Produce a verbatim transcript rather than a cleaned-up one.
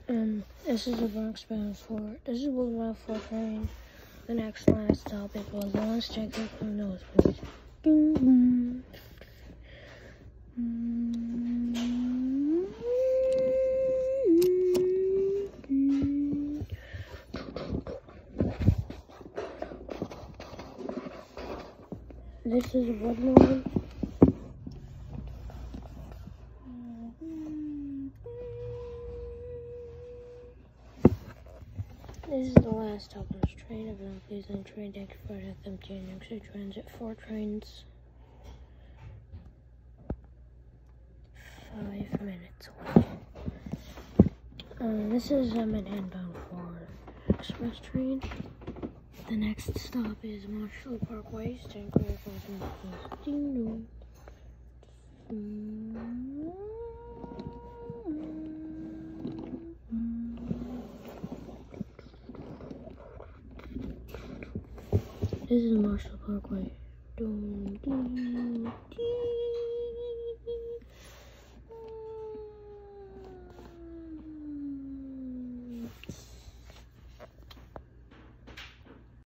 Um, this is the Bronxbound four. This is Boulevard four train. The next last stop is well, let's check it. Who knows, please. Boom. This is Woodlawn. This is the last stop on this train. Everyone please on train deck for F M T and exit transit four trains. Five minutes away. Um, this is um, an inbound for express train. The next stop is Marshall Parkway. Stand clear for ding dong. This is Marshall Parkway. Ding, ding.